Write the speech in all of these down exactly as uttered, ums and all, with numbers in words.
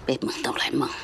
要问倒来问。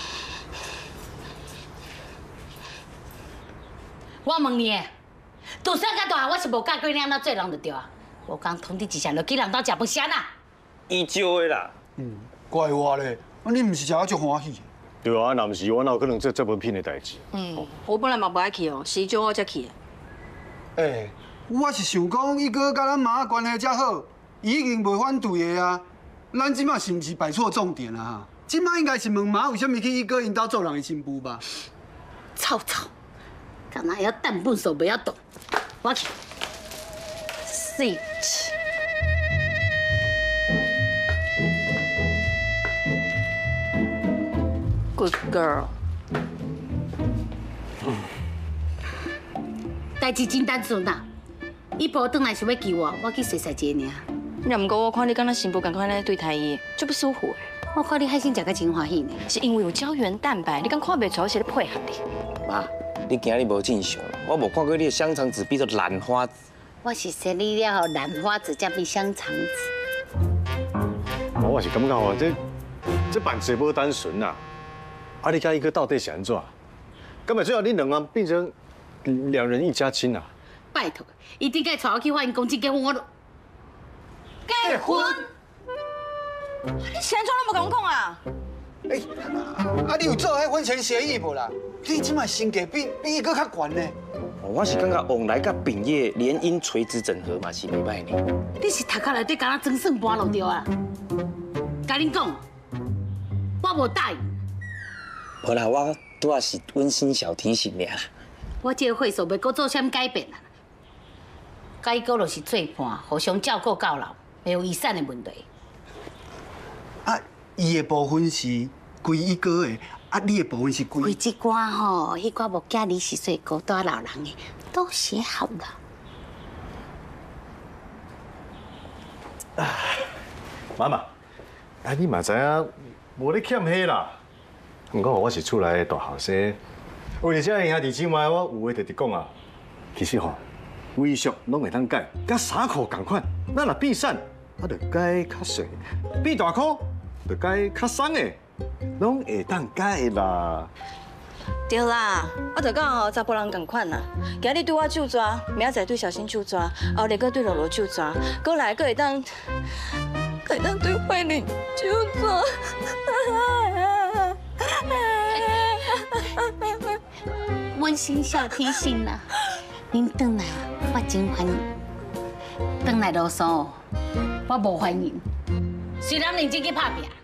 我问你，从小到大我是无教过你安怎做人就对啊。无讲通知一声，就去人家食饭啥啦？ 伊招的啦。 嗯，怪我咧，啊你唔是食啊足欢喜？ 对啊，若唔是我哪有可能做这文品的代志？ 嗯，我本来嘛不爱去哦，是叫我才去的。 诶，我是想讲，伊哥甲咱妈关系遮好，伊已经袂反对的啊。咱即马是毋是摆错重点啊？哈，即马应该是问妈为什么去伊哥因兜做人的新妇吧？ 臭臭，干那要蛋笨手不要动，我去。Sit。Good girl。代志真单纯啦，伊婆转来想要救我，我去洗洗一个尔。 也毋过我看你敢若新妇共款咧对待伊，就不舒服诶。 我看你海鲜食个真欢喜呢， 是因为有胶原蛋白，你敢看袂出我是咧配合你？ 哇！ 你今日无正常，我无看过你的香肠子变做兰花子。 我是生你了后，兰花指才变香肠子。 我是感觉哦，这这办事无单纯呐。啊，你甲伊个到底是安怎？根本最后你两个变成两人一家亲啊！ 拜托，伊顶个带我去法院公证结婚，我都结婚。 你现在都无甲我讲啊？ 哎，啊你有做迄婚前协议无啦？你即马身价比比伊搁较悬呢。 我是感觉往来甲丙业联姻垂直整合嘛是袂歹呢。 你是头壳内底敢若装算盘落着啊？甲恁讲，我无答应。 无啦，我拄啊是温馨小提醒尔啦。 我这个会所要搁做啥物改变啊？甲伊哥就是做伴，互相照顾到老，没有遗产的问题。 啊，伊的部分是归伊哥的，啊，你的部分是归。 规这寡吼，迄寡无嫁二十岁孤单老人的，都写好了。 啊，妈妈，啊，你嘛知影，无咧欠迄啦。不过我是厝内的大后生，为了这兄弟姊妹，我有话直直讲啊。其实吼，衣裳拢会当改，甲衫裤同款。咱若变瘦，我着改较细；变大裤，着改较松的，拢会当改啦。 对啦，我就讲吼，查甫人共款啦。今日对我手抓，明仔载对小新手抓，后日搁对露露手抓，过来搁会当，搁会当对慧玲手抓。 温馨小提醒啦，恁转来我真欢迎，转来啰嗦，我无欢迎。虽然认真去拍拼，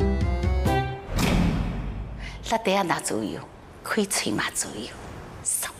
落地啊拿自由，开嘴嘛自由，爽。